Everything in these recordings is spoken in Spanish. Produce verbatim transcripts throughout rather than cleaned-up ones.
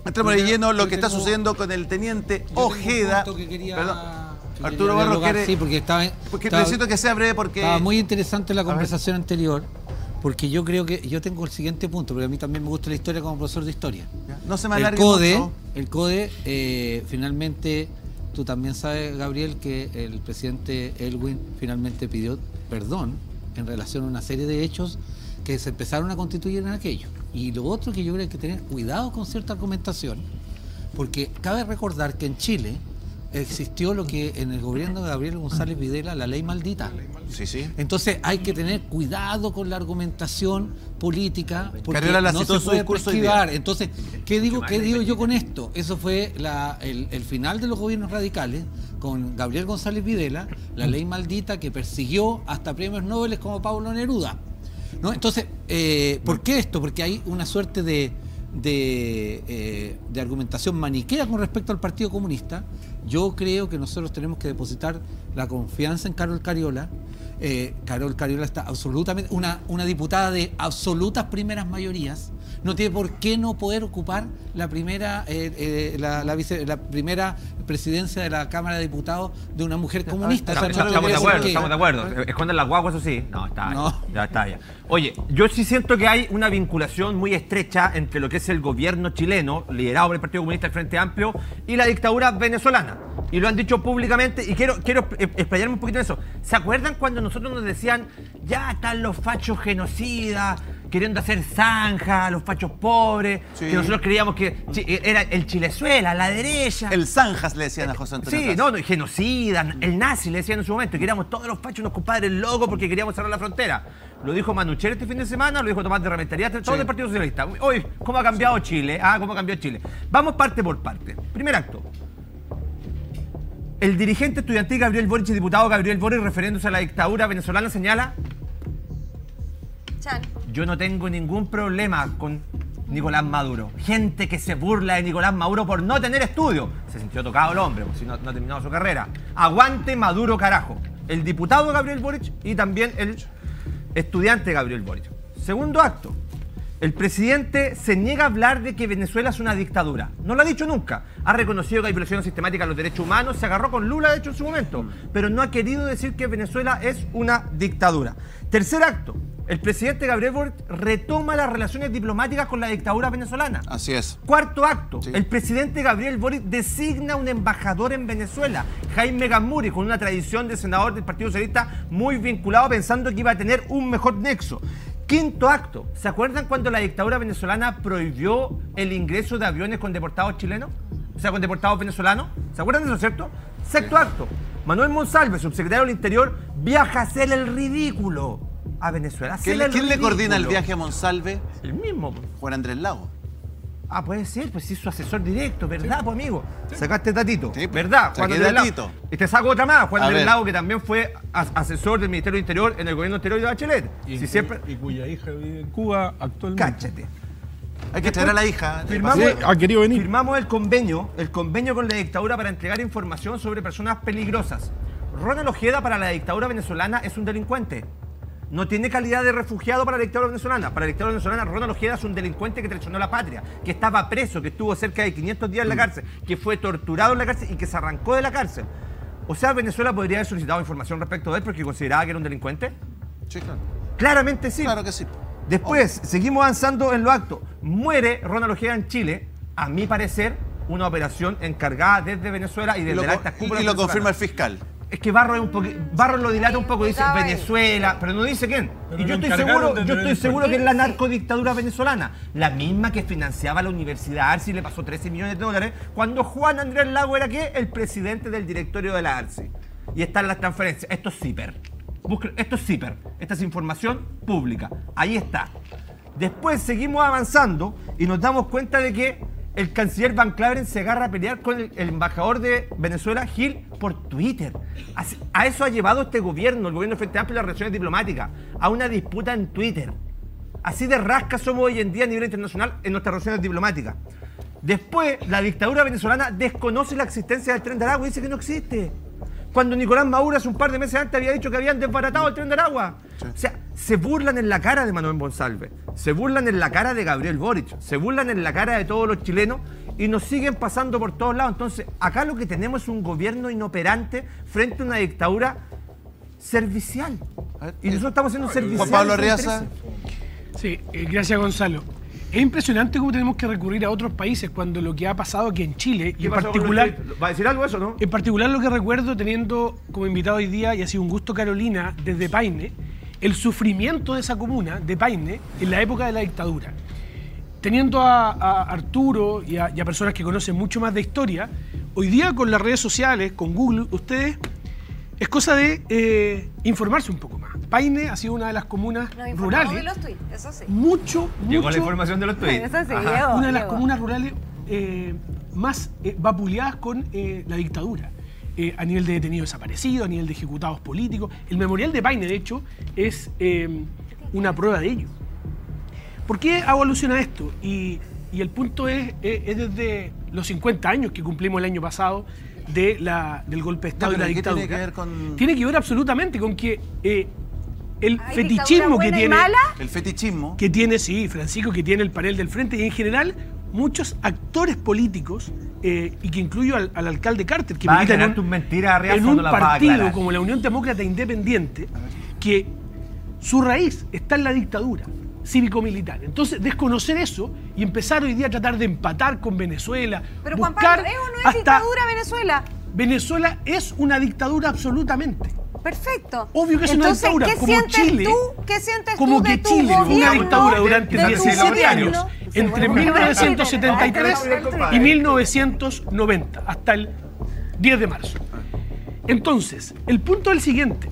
Entremos de lleno lo que está sucediendo con el teniente Ojeda. Que quería, Perdón. que Arturo Barros quiere... Sí, porque estaba... Porque estaba, necesito que sea breve porque... Estaba muy interesante la conversación anterior, porque yo creo que... Yo tengo el siguiente punto, porque a mí también me gusta la historia como profesor de historia. Ya, no se me el alargue CODE, mucho. El CODE, eh, finalmente, tú también sabes, Gabriel, que el presidente Elwin finalmente pidió perdón en relación a una serie de hechos que se empezaron a constituir en aquello. Y lo otro que yo creo que hay que tener cuidado con cierta argumentación, porque cabe recordar que en Chile existió lo que en el gobierno de Gabriel González Videla, la ley maldita. Sí, sí. Entonces hay que tener cuidado con la argumentación política, porque Cariola la no citó se en su puede discurso hoy esquivar. día. Entonces, ¿qué digo, qué digo yo con esto? Eso fue la, el, el final de los gobiernos radicales con Gabriel González Videla, la ley maldita que persiguió hasta premios Nobel como Pablo Neruda, ¿no? Entonces, eh, ¿por qué esto? Porque hay una suerte de, de, eh, de argumentación maniquea con respecto al Partido Comunista. Yo creo que nosotros tenemos que depositar la confianza en Carol Cariola. Eh, Carol Cariola está absolutamente, una, una diputada de absolutas primeras mayorías, no tiene por qué no poder ocupar la primera, eh, eh, la, la, vice, la primera presidencia de la Cámara de Diputados de una mujer comunista. Estamos, O sea, no estamos de acuerdo, que... estamos de acuerdo. Esconden las guaguas, eso sí. No, está No. ya, ya está ya. Oye, yo sí siento que hay una vinculación muy estrecha entre lo que es el gobierno chileno, liderado por el Partido Comunista del Frente Amplio, y la dictadura venezolana. Y lo han dicho públicamente, y quiero, quiero explayarme un poquito en eso. ¿Se acuerdan cuando nosotros nos decían, ya están los fachos genocidas, queriendo hacer zanja, los fachos pobres, sí, que nosotros creíamos que era el Chilezuela, la derecha? El zanjas le decían a José Antonio Sí, Caz. no, no, genocida, el nazi le decían en su momento, que éramos todos los fachos unos compadres locos porque queríamos cerrar la frontera. Lo dijo Manuchel este fin de semana, lo dijo Tomás de Rementería, todo sí, del Partido Socialista. Hoy, ¿cómo ha cambiado Chile? Ah, ¿cómo ha cambiado Chile? Vamos parte por parte. Primer acto. El dirigente estudiantil Gabriel Boric, diputado Gabriel Boric, refiriéndose a la dictadura venezolana, señala: Chan. Yo no tengo ningún problema con Nicolás Maduro. Gente que se burla de Nicolás Maduro por no tener estudio. Se sintió tocado el hombre, porque si no, no ha terminado su carrera. Aguante Maduro, carajo. El diputado Gabriel Boric y también el estudiante Gabriel Boric. Segundo acto. El presidente se niega a hablar de que Venezuela es una dictadura. No lo ha dicho nunca. Ha reconocido que hay violaciones sistemáticas a los derechos humanos. Se agarró con Lula, de hecho, en su momento. Pero no ha querido decir que Venezuela es una dictadura. Tercer acto. El presidente Gabriel Boric retoma las relaciones diplomáticas con la dictadura venezolana. Así es. Cuarto acto. Sí. El presidente Gabriel Boric designa un embajador en Venezuela, Jaime Gamuri, con una tradición de senador del Partido Socialista muy vinculado, pensando que iba a tener un mejor nexo. Quinto acto. ¿Se acuerdan cuando la dictadura venezolana prohibió el ingreso de aviones con deportados chilenos? O sea, con deportados venezolanos. ¿Se acuerdan de eso, cierto? Sexto sí. acto. Manuel Monsalve, subsecretario del Interior, viaja a hacer el ridículo a Venezuela. ¿Quién, el ¿quién le ridículo. coordina el viaje a Monsalve? El mismo. Juan Andrés Lago. Ah, puede ser, pues sí, su asesor directo, ¿verdad, sí, pues amigo? Sí. Sacaste datito, sí, ¿verdad? Juan Andrés Lago. Y te saco otra más, Juan Andrés Lago, que también fue as asesor del Ministerio del Interior en el gobierno anterior de Bachelet. Y, si siempre... y cuya hija vive en Cuba actualmente. Cáchate. Hay que traer a la hija. Firmamos, sí, ha querido venir. Firmamos el convenio, el convenio con la dictadura para entregar información sobre personas peligrosas. Ronald Ojeda para la dictadura venezolana es un delincuente. No tiene calidad de refugiado para la dictadura venezolana. Para la dictadura venezolana, Ronald Ojeda es un delincuente que traicionó la patria, que estaba preso, que estuvo cerca de quinientos días en la cárcel, que fue torturado en la cárcel y que se arrancó de la cárcel. O sea, Venezuela podría haber solicitado información respecto de él porque consideraba que era un delincuente. Sí, claro. Claramente sí. Claro que sí. Después, oh. seguimos avanzando en los actos. Muere Ronald Ojeda en Chile, a mi parecer, una operación encargada desde Venezuela y desde y lo, la alta cúpula. Y lo confirma el fiscal. Es que Barro, es un poqu... Barro lo dilata un poco, dice Venezuela, pero no dice quién. Pero y yo estoy seguro, yo estoy seguro que es la narcodictadura venezolana, la misma que financiaba la Universidad ARCI y le pasó trece millones de dólares cuando Juan Andrés Lago era ¿qué? El presidente del directorio de la ARCI. Y están las transferencias. Esto es CIPER. Esto es CIPER. Esta es información pública. Ahí está. Después seguimos avanzando y nos damos cuenta de que el canciller Van Claveren se agarra a pelear con el, el embajador de Venezuela, Gil, por Twitter. Así, a eso ha llevado este gobierno, el gobierno del Frente Amplio y las relaciones diplomáticas, a una disputa en Twitter. Así de rasca somos hoy en día a nivel internacional en nuestras relaciones diplomáticas. Después, la dictadura venezolana desconoce la existencia del Tren de Aragua y dice que no existe. Cuando Nicolás Maduro hace un par de meses antes había dicho que habían desbaratado el Tren de Aragua. Sí. O sea, se burlan en la cara de Manuel Monsalve, se burlan en la cara de Gabriel Boric, se burlan en la cara de todos los chilenos y nos siguen pasando por todos lados. Entonces, acá lo que tenemos es un gobierno inoperante frente a una dictadura servicial. Y nosotros estamos siendo serviciales. Juan Pablo Arriaza. Sí, eh, gracias Gonzalo. Es impresionante cómo tenemos que recurrir a otros países cuando lo que ha pasado aquí en Chile, y en particular... ¿Va a decir algo eso, no? En particular lo que recuerdo teniendo como invitado hoy día, y ha sido un gusto Carolina, desde Paine, el sufrimiento de esa comuna, de Paine, en la época de la dictadura. Teniendo a, a Arturo y a, y a personas que conocen mucho más de historia, hoy día con las redes sociales, con Google, ustedes, es cosa de eh, informarse un poco más. Paine ha sido una de las comunas rurales. De los tweets, eso sí. Mucho, Llegó mucho, la información de los tweets. Eso sí, Ajá. llegó, una de las llegó. comunas rurales eh, más eh, vapuleadas con eh, la dictadura. Eh, a nivel de detenidos desaparecidos, a nivel de ejecutados políticos. El memorial de Paine, de hecho, es eh, una prueba de ello. ¿Por qué hago alusión a esto? Y, y el punto es, es, es desde los cincuenta años que cumplimos el año pasado de la, del golpe de Estado No, y la pero ¿qué dictadura. tiene que ver con- Tiene que ver absolutamente con que eh, el ¿Hay fetichismo dictadura que buena y tiene... mala? El fetichismo. que tiene, sí, Francisco, que tiene el panel del frente, y en general muchos actores políticos, eh, y que incluyo al, al alcalde Carter, que Va a milita en aclarar un, tus mentiras, Arriaza, en o un no las vas a partido aclarar. como la Unión Demócrata Independiente, que su raíz está en la dictadura cívico-militar. Entonces, desconocer eso y empezar hoy día a tratar de empatar con Venezuela, Pero Juan buscar Pablo, ¿es o no es hasta- dictadura Venezuela? Venezuela es una dictadura absolutamente. Perfecto. Obvio que es una Entonces, dictadura, ¿qué como sientes Chile, tú? ¿Qué sientes como tú de que tu Chile fue una gobierno? dictadura durante de tu diecisiete gobierno? años, Sí, entre bueno, mil novecientos setenta y tres compadre. y mil novecientos noventa, hasta el diez de marzo. Entonces, el punto es el siguiente.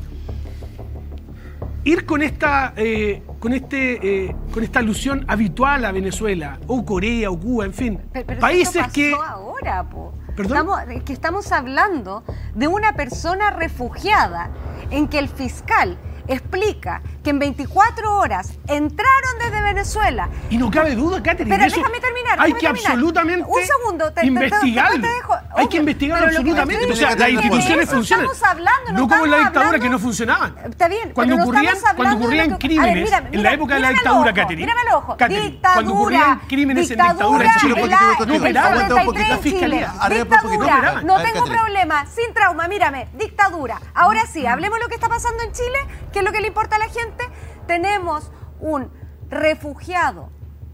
Ir con esta, eh, con, este, eh, con esta alusión habitual a Venezuela, o Corea, o Cuba, en fin, Pero, pero países eso pasó que... ahora, po. ¿Perdón? Estamos, es que estamos hablando de una persona refugiada en que el fiscal explica que en veinticuatro horas entraron desde Venezuela. Y no cabe duda, Catherine, Pero eso déjame terminar. hay déjame que terminar. absolutamente Un segundo, te, te- te- investigarlo. te dejo. Hay Obvio, que investigarlo pero lo que te absolutamente. estoy O sea, las diciendo es que de instituciones eso funcionan. Estamos hablando, no, No como en la estamos dictadura hablando- que no funcionaban. Está bien. Cuando pero no ocurrían, estamos cuando hablando de ocurrían lo que- crímenes A ver, mira, en mira, la época de la mírame al dictadura, ojo, Catherine. Mírame al ojo. Catherine, Dictadura. cuando ocurrían crímenes en dictadura en Chile, porque te voy contigo. no operaban. Aguanta un poquito. La fiscalía. Arriba, porque no Dictadura. operaban. No A ver, tengo Catherine. problema. Sin trauma. Mírame. Dictadura. Ahora sí, hablemos de lo que está pasando en Chile, que es lo que le importa a la gente. Tenemos un refugiado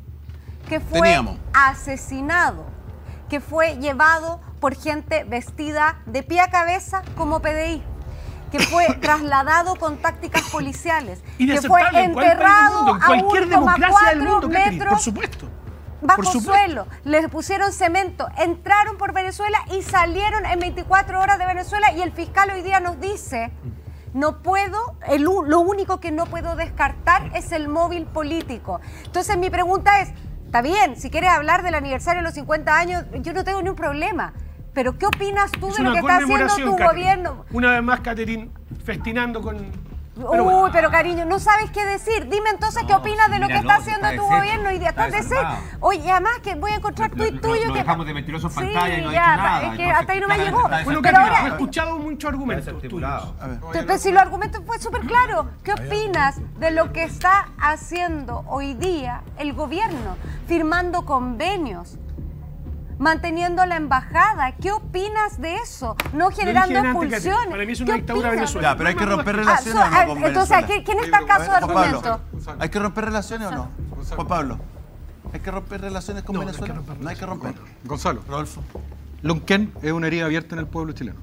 que fue Teníamos. asesinado, que fue llevado por gente vestida de pie a cabeza como P D I, que fue trasladado con tácticas policiales, que fue Inaceptable en cualquier país del enterrado mundo, en a cualquier uno coma democracia del cuatro mundo, Catherine, por metros supuesto. bajo Por supuesto. suelo, les pusieron cemento, entraron por Venezuela y salieron en veinticuatro horas de Venezuela, y el fiscal hoy día nos dice, no puedo, el, u- lo único que no puedo descartar es el móvil político. Entonces mi pregunta es, está bien, si quieres hablar del aniversario de los cincuenta años, yo no tengo ningún problema, pero ¿qué opinas tú Es de lo una que está haciendo conmemoración, tu Catherine. gobierno? Una vez más, Catherine, festinando con... Uy, Pero bueno. pero cariño, no sabes qué decir. Dime entonces qué No, opinas de lo mira, que está no, haciendo está tu deshecho, gobierno y de está estás de ser. desarmado. Oye, además que voy a encontrar Lo- tuit lo- tuyo lo que dejamos de mentiroso en Sí, pantalla y no ha ya, dicho nada, Es que entonces, hasta ahí no me claramente llegó. está Bueno, Pero Catherine, ahora, he escuchado muchos Está argumentos tuyos. desarticulado. A ver. Te- pero si los argumentos fue súper claro. ¿Qué opinas de lo que está haciendo hoy día el gobierno? Firmando convenios, manteniendo la embajada. ¿Qué opinas de eso? No generando dije antes, expulsiones. Catherine, para mí es una ¿Qué dictadura opinas? Venezuela. Ya, pero hay que romper Ah, relaciones so- o no ah, con entonces, Venezuela. ¿quién, quién está acaso de Juan Pablo, argumento? ¿hay que romper relaciones o no? Juan Pablo, ¿hay que romper relaciones con No, no hay que Venezuela? romper No hay que romper. Gonzalo, Rodolfo. Lonquén es una herida abierta en el pueblo chileno.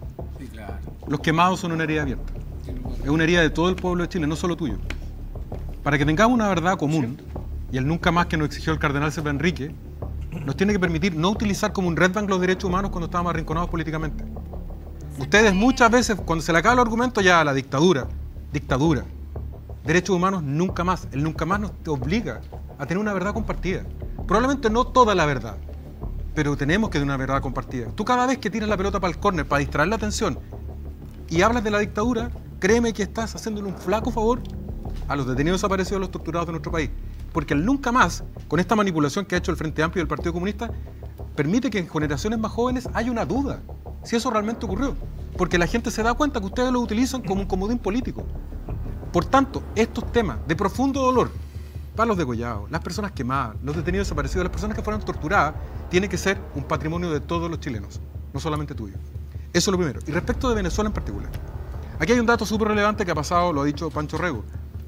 Los quemados son una herida abierta. Es una herida de todo el pueblo de Chile, no solo tuyo. Para que tengamos una verdad común, y el nunca más que nos exigió el cardenal Silva Enrique, nos tiene que permitir no utilizar como un red bank los derechos humanos cuando estábamos arrinconados políticamente. Ustedes muchas veces, cuando se le acaba el argumento, ya la dictadura, dictadura, derechos humanos nunca más. El nunca más nos te obliga a tener una verdad compartida. Probablemente no toda la verdad, pero tenemos que tener una verdad compartida. Tú cada vez que tiras la pelota para el córner, para distraer la atención, y hablas de la dictadura, créeme que estás haciéndole un flaco favor a los detenidos desaparecidos, a los torturados de nuestro país. Porque el nunca más, con esta manipulación que ha hecho el Frente Amplio y el Partido Comunista, permite que en generaciones más jóvenes haya una duda si eso realmente ocurrió. Porque la gente se da cuenta que ustedes lo utilizan como un comodín político. Por tanto, estos temas de profundo dolor palos degollados, las personas quemadas, los detenidos desaparecidos, las personas que fueron torturadas, tiene que ser un patrimonio de todos los chilenos, no solamente tuyo. Eso es lo primero. Y respecto de Venezuela en particular, aquí hay un dato súper relevante que ha pasado, lo ha dicho Pancho Rego.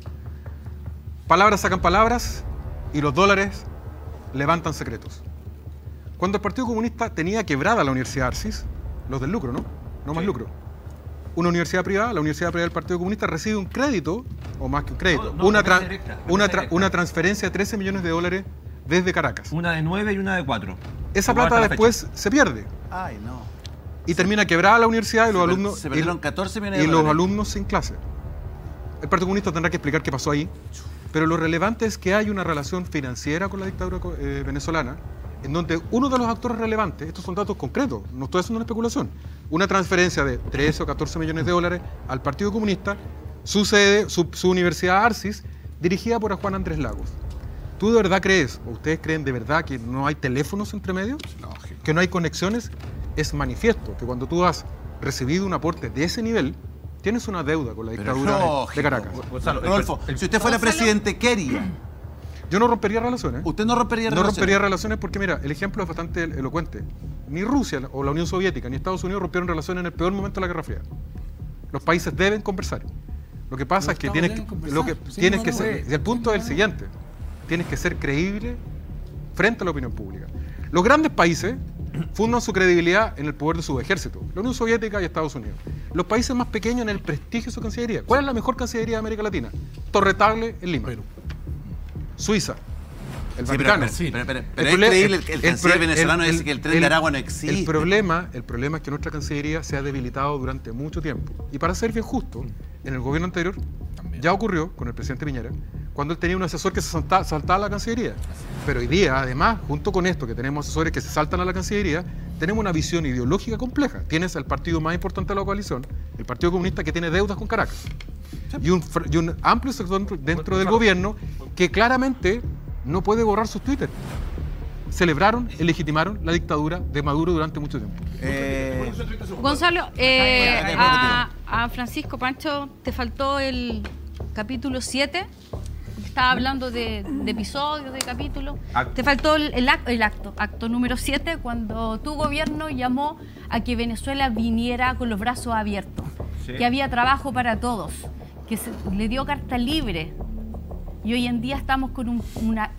Palabras sacan palabras y los dólares levantan secretos. Cuando el Partido Comunista tenía quebrada la Universidad Arcis, los del lucro, ¿no? No más lucro. Una universidad privada, la Universidad Privada del Partido Comunista recibe un crédito, o más que un crédito, No, no, una, tra directa, una, tra directa. una transferencia de trece millones de dólares desde Caracas. Una de nueve y una de cuatro. Esa Igual plata hasta la después fecha. se pierde Ay, no. y termina quebrada la universidad y los Se per- alumnos se y- perdieron catorce millones de y los dólares. alumnos sin clase. El Partido Comunista tendrá que explicar qué pasó ahí, pero lo relevante es que hay una relación financiera con la dictadura eh, venezolana, en donde uno de los actores relevantes, estos son datos concretos, no estoy haciendo una especulación, una transferencia de trece o catorce millones de dólares al Partido Comunista, su sede, su, su universidad Arcis, dirigida por a Juan Andrés Lagos. ¿Tú de verdad crees, o ustedes creen de verdad que no hay teléfonos entre medios? Lógico. Que no hay conexiones. Es manifiesto que cuando tú has recibido un aporte de ese nivel, tienes una deuda con la Pero dictadura lógico. de Caracas. Gonzalo, el- Rodolfo, el- si usted fuera Gonzalo. presidente, ¿qué haría? Yo no rompería relaciones. Usted no rompería No relaciones. rompería relaciones porque, mira, el ejemplo es bastante elocuente. Ni Rusia o la Unión Soviética ni Estados Unidos rompieron relaciones en el peor momento de la Guerra Fría. Los países deben conversar. Lo que pasa Los es que estados tienes deben que, conversar. lo que, Sí, tienes no, que no, ser, eh. y el punto es el siguiente, tienes que ser creíble frente a la opinión pública. Los grandes países fundan su credibilidad en el poder de su ejército, la Unión Soviética y Estados Unidos. Los países más pequeños en el prestigio de su cancillería. ¿Cuál es la mejor cancillería de América Latina? Torre Tagle en Lima. Suiza. El Sí, pero, Vaticano. pero, pero, pero, El pero es prole- creíble el, el el canciller pro- venezolano el- dice que el tren de Aragua no existe. El problema, el problema es que nuestra Cancillería se ha debilitado durante mucho tiempo. Y para ser bien justo, en el gobierno anterior ya ocurrió con el presidente Piñera, cuando él tenía un asesor que se salta- saltaba a la Cancillería. Pero hoy día, además, junto con esto, que tenemos asesores que se saltan a la Cancillería, tenemos una visión ideológica compleja. Tienes el partido más importante de la coalición, el Partido Comunista, que tiene deudas con Caracas. Y un, fr- y un amplio sector dentro del gobierno que claramente no puede borrar sus Twitter. Celebraron y legitimaron la dictadura de Maduro durante mucho tiempo. Eh, Gonzalo, eh, Acá, acá, a, acá, a Francisco Pancho te faltó el capítulo siete. Estaba hablando de, de episodios, de capítulos. Acto. Te faltó el, el ac- el acto, acto número siete, cuando tu gobierno llamó a que Venezuela viniera con los brazos abiertos, Sí. que había trabajo para todos, que se, le dio carta libre. Y hoy en día estamos con un- una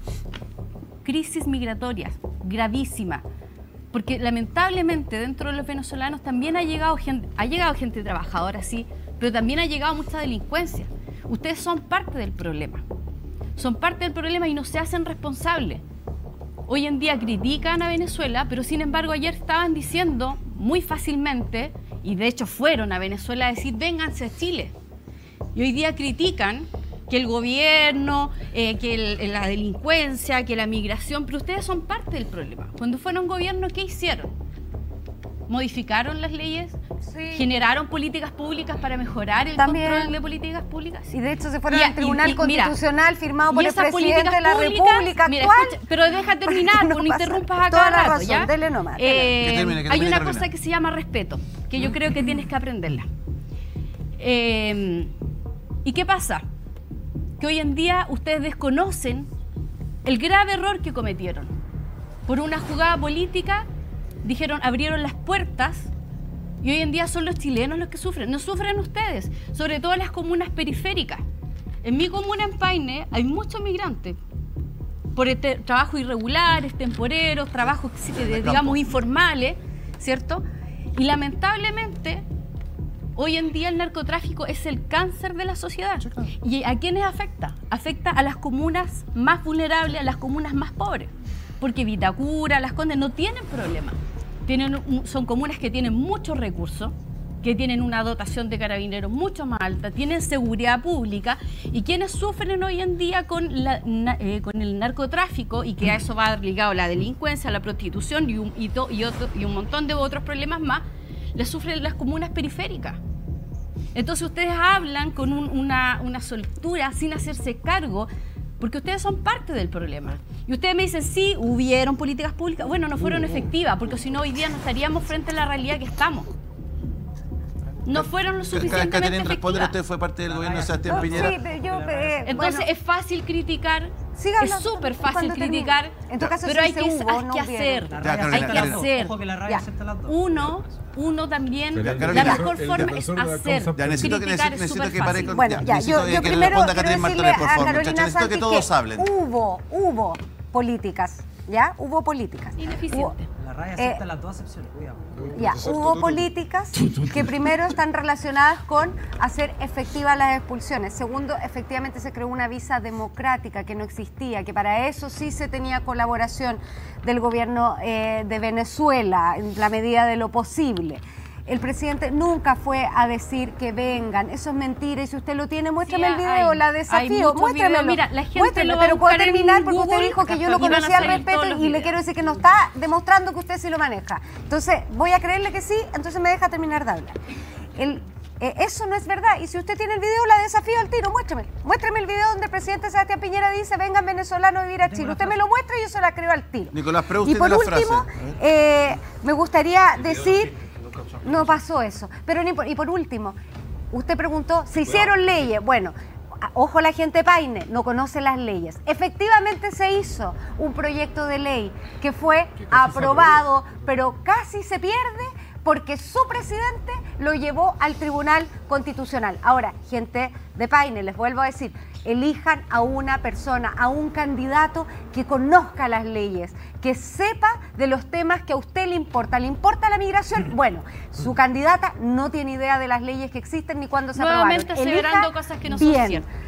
crisis migratoria gravísima, porque lamentablemente dentro de los venezolanos también ha llegado gente, ha llegado gente trabajadora, sí, pero también ha llegado mucha delincuencia. Ustedes son parte del problema, son parte del problema y no se hacen responsables. Hoy en día critican a Venezuela, pero sin embargo ayer estaban diciendo muy fácilmente, y de hecho fueron a Venezuela a decir, vénganse a Chile. Y hoy día critican que el gobierno, eh, que el- la delincuencia, que la migración, pero ustedes son parte del problema. Cuando fueron gobierno, ¿qué hicieron? ¿Modificaron las leyes? Sí. ¿Generaron políticas públicas para mejorar el También. control de políticas públicas? Y de hecho se fueron Y- al Tribunal y- y mira, Constitucional firmado por Y el esas presidente políticas de la públicas, República mira, actual. escucha, pero deja terminar, Para que no pues no pase interrumpas a toda cada la rato, razón, ¿ya? dele nomás, Eh, Que termine, que hay termine, una Carolina. cosa que se llama respeto, que yo creo que tienes que aprenderla. Eh, ¿Y qué pasa? Que hoy en día ustedes desconocen el grave error que cometieron. Por una jugada política, dijeron, abrieron las puertas y hoy en día son los chilenos los que sufren. No sufren ustedes, sobre todo las comunas periféricas. En mi comuna, en Paine, hay muchos migrantes por este, trabajos irregulares, temporeros, trabajos, eh, digamos, informales, ¿cierto? Y lamentablemente, hoy en día el narcotráfico es el cáncer de la sociedad. ¿Y a quiénes afecta? Afecta a las comunas más vulnerables, a las comunas más pobres. Porque Vitacura, Las Condes no tienen problema. Tienen un- son comunas que tienen muchos recursos, que tienen una dotación de carabineros mucho más alta, tienen seguridad pública, y quienes sufren hoy en día con, la, na- eh, con el narcotráfico, y que a eso va ligado la delincuencia, la prostitución y un, y to- y otro- y un montón de otros problemas más, les sufren las comunas periféricas. Entonces ustedes hablan con un- una, una soltura sin hacerse cargo, porque ustedes son parte del problema. Y ustedes me dicen, sí, hubieron políticas públicas. Bueno, no fueron efectivas, porque si no hoy día no estaríamos frente a la realidad que estamos. No fueron lo suficientemente Catherine, responde, efectivas. usted fue parte del gobierno de Sebastián No, Piñera. sí, pero yo, eh, Entonces bueno, es fácil criticar Siga es hablando súper cuando fácil termine. criticar, En todo caso, pero si hay que, dice hubo, hay no que hubieron. hacer. Ya, Hay Carolina, que Carolina. hacer. Ojo que la RAE Ya. acepta las dos. Uno, uno también, Ya, la Carolina. mejor El forma es defensor de la hacer. causa Ya necesito que, Criticar necesito, es necesito súper que pare fácil. con. Bueno, ya, ya, necesito yo, que yo le primero responda a quiero Catherine decirle Martorell, por a favor, Carolina muchachos. Necesito que Sánchez todos que hablen. hubo, hubo políticas, ¿ya? Hubo políticas. Ineficiente. Hubo- La RAE Eh, acepta las dos acepciones, cuidado. Ya, hubo políticas que primero están relacionadas con hacer efectivas las expulsiones. Segundo, efectivamente se creó una visa democrática que no existía, que para eso sí se tenía colaboración del gobierno eh, de Venezuela en la medida de lo posible. El presidente nunca fue a decir que vengan, eso es mentira, y si usted lo tiene, muéstrame Sí, el video, hay- la hay desafío, muchos muéstramelo. videos. Mira, la gente Muéstrame, lo va a pero puedo buscar en terminar porque usted Google dijo que yo lo y van a conocía al salir todos respeto los y le videos. quiero decir que no está demostrando que usted sí lo maneja. Entonces, voy a creerle que sí, entonces me deja terminar de hablar. El, eh, eso no es verdad, y si usted tiene el video, la desafío al tiro, muéstrame. Muéstrame el video donde el presidente Sebastián Piñera dice, vengan venezolanos a vivir a Chile. Usted me lo muestra y yo se la creo al tiro. Nicolás Preus Y tiene por la último, frase. A ver. eh, me gustaría decir, no pasó eso, pero ni por- y por último, usted preguntó, ¿se hicieron leyes? Bueno, a- ojo la gente de Paine, no conoce las leyes. Efectivamente se hizo un proyecto de ley que fue aprobado, pero casi se pierde porque su presidente lo llevó al Tribunal Constitucional. Ahora, gente de Paine, les vuelvo a decir, elijan a una persona, a un candidato que conozca las leyes, que sepa de los temas que a usted le importa. ¿Le importa la migración? Bueno, su candidata no tiene idea de las leyes que existen ni cuándo se aprobaron. Nuevamente aseverando Elija cosas que no son bien. ciertas.